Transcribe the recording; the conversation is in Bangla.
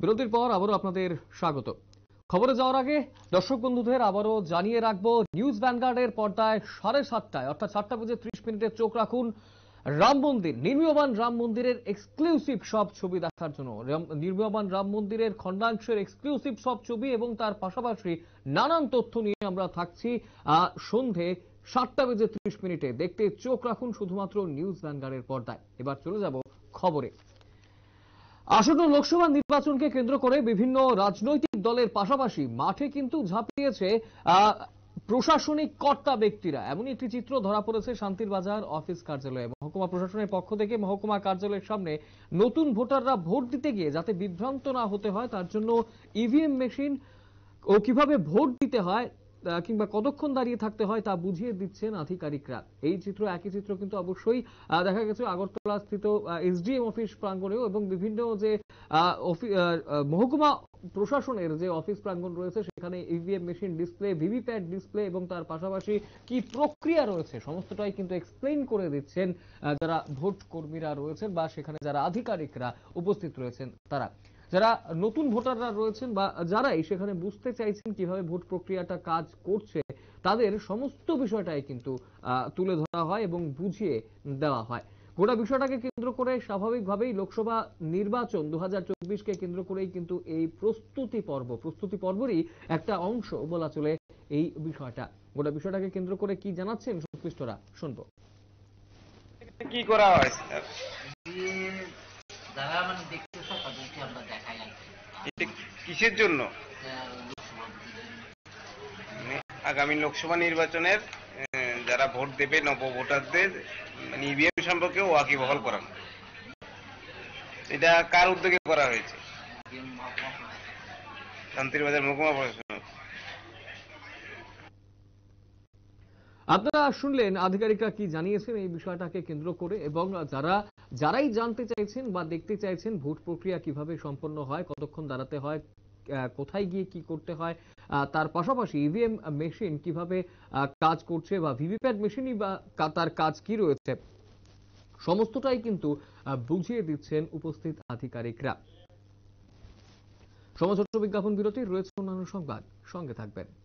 বিরতির পর আবারও আপনাদের স্বাগত। খবরে যাওয়ার আগে দর্শক বন্ধুদের আবারও জানিয়ে রাখবো, নিউজ ভ্যানগার্ডের পর্দায় 7:30 অর্থাৎ 7:30 চোখ রাখুন রাম মন্দির, নির্মীয়মান রাম মন্দিরের এক্সক্লুসিভ সব ছবি দেখার জন্য। নির্মীয়মান রাম মন্দিরের খণ্ডাংশের এক্সক্লুসিভ সব ছবি এবং তার পাশাপাশি নানান তথ্য নিয়ে আমরা থাকছি সন্ধে 7:30 দেখতে চোখ রাখুন শুধুমাত্র নিউজ ভ্যানগার্ডের পর্দায়। এবার চলে যাব খবরে। আসন্ন লোকসভা নির্বাচনকে কেন্দ্র করে বিভিন্ন রাজনৈতিক দলের পাশাপাশি মাঠে কিন্তু ঝাঁপিয়েছে প্রশাসনিক কর্তা ব্যক্তিরা। এমনই একটি চিত্র ধরা পড়েছে শান্তির বাজার অফিস কার্যালয়ে। মহকুমা প্রশাসনের পক্ষ থেকে মহকুমা কার্যালয়ের সামনে নতুন ভোটাররা ভোট দিতে গিয়ে যাতে বিভ্রান্ত না হতে হয় তার জন্য ইভিএম মেশিন ও কিভাবে ভোট দিতে হয় কিংবা কতক্ষণ দাঁড়িয়ে থাকতে হয় তা বুঝিয়ে দিচ্ছেন আধিকারিকরা। এই চিত্র, একই চিত্র কিন্তু অবশ্যই দেখা গেছে আগরতলা স্থিত এসডিএম অফিস প্রাঙ্গণেও এবং বিভিন্ন যে মহকুমা প্রশাসনের যে অফিস প্রাঙ্গণ রয়েছে সেখানে EVM machine display, VVPAT display এবং তার পাশাপাশি কি প্রক্রিয়া রয়েছে সমস্তটাই কিন্তু এক্সপ্লেইন করে দিচ্ছেন যারা ভোট কর্মীরা রয়েছেন বা সেখানে যারা আধিকারিকরা উপস্থিত রয়েছেন তারা। যারা নতুন ভোটাররা রয়েছেন বা যারাই সেখানে বুঝতে চাইছেন কিভাবে ভোট প্রক্রিয়াটা কাজ করছে তাদের সমস্ত বিষয়টাই কিন্তু তুলে ধরা হয় এবং বুঝিয়ে দেওয়া হয়। গোটা বিষয়টাকে কেন্দ্র করে স্বাভাবিকভাবেই লোকসভা নির্বাচন 2024কে কেন্দ্র করেই কিন্তু এই প্রস্তুতি পর্বেরই একটা অংশ বলা চলে এই বিষয়টা। গোটা বিষয়টাকে কেন্দ্র করে কি জানাচ্ছেন সংশ্লিষ্টরা শুনবো। কি করা হয় কিসের জন্য? আগামী লোকসভা নির্বাচনের যারা ভোট দেবে নব ভোটারদের ইভিএম সম্পর্কে ওয়াকিবহাল করানো। এটা কার উদ্যোগে করা হয়েছে? শান্তির বাজার মহকুমা প্রশাসন। আপনারা শুনলেন আধিকারিকরা কি জানিয়েছেন এই বিষয়টাকে কেন্দ্র করে, এবং যারাই জানতে চাইছেন বা দেখতে চাইছেন ভোট প্রক্রিয়া কিভাবে সম্পন্ন হয়, কতক্ষণ দাঁড়াতে হয়, কোথায় গিয়ে কি করতে হয়, তার পাশাপাশি ইভিএম মেশিন কিভাবে কাজ করছে বা ভিভিপ্যাট মেশিনই বা তার কাজ কি রয়েছে সমস্তটাই কিন্তু বুঝিয়ে দিচ্ছেন উপস্থিত আধিকারিকরা। সময় ছোট্ট বিজ্ঞাপন বিরতি, রয়েছে অন্যান্য সংবাদ, সঙ্গে থাকবেন।